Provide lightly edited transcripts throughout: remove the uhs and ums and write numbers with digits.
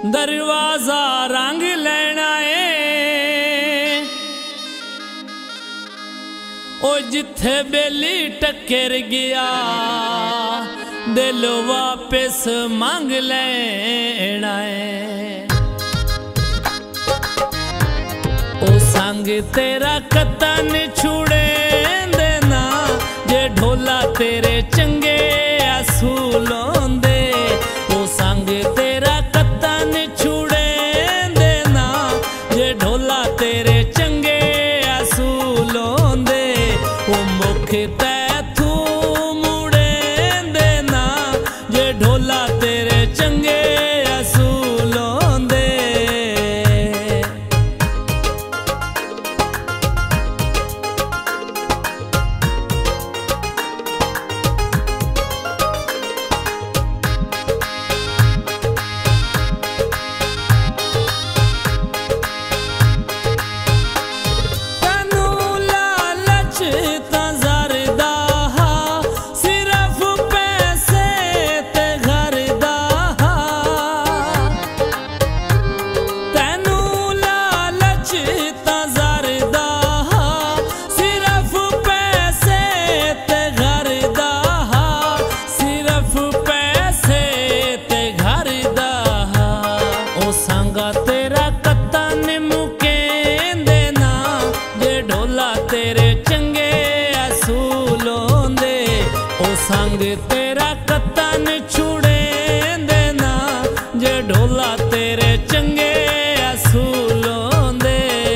दरवाजा रंग लेना है ओ जिथे बेली टक्कर गया दिल वापस मांग लेना है। ओ संग तेरा कतन छुड़े देना जे ढोला तेरे चंगे असूलों दे। ओ संग तेरा कतन छुड़े देना जे ढोला तेरे चंगे असूलों दे। ओ मुख तैथू मुड़े देना जे ढोला तेरे चंगे असूलों दे। संग तेरा कतन छुड़े देना जे ढोला तेरे चंगे असूलों दे।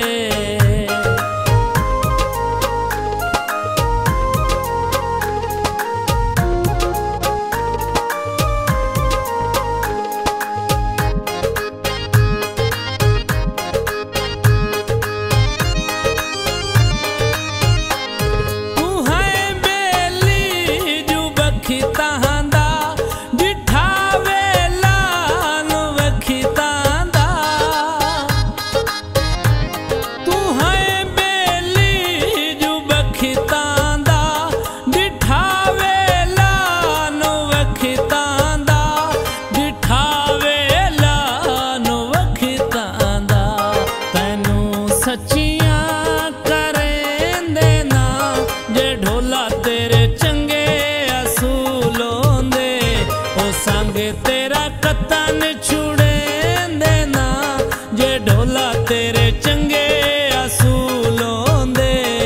तेरा कतन छुड़े देना जे ढोला तेरे चंगे असूलों दे।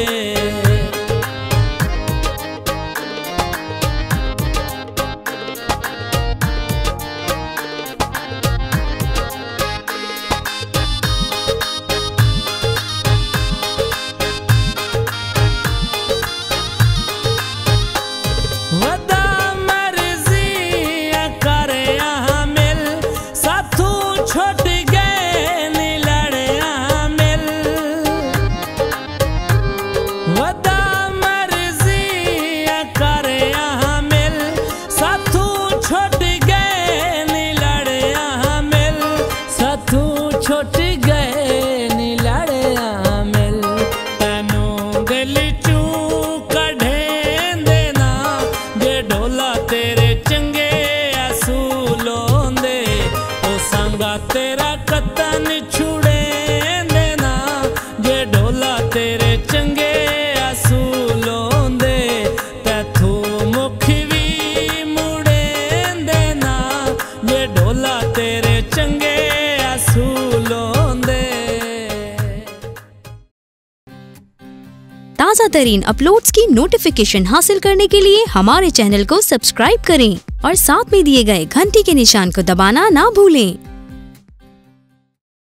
तेरा कतन छुड़े देना जे ढोला तेरे चंगे असूलों दे। तैथू मुख भी मुड़े देना जे ढोला तेरे चंगे असूलों दे। ताज़ा तरीन अपलोड्स की नोटिफिकेशन हासिल करने के लिए हमारे चैनल को सब्सक्राइब करें और साथ में दिए गए घंटी के निशान को दबाना ना भूलें।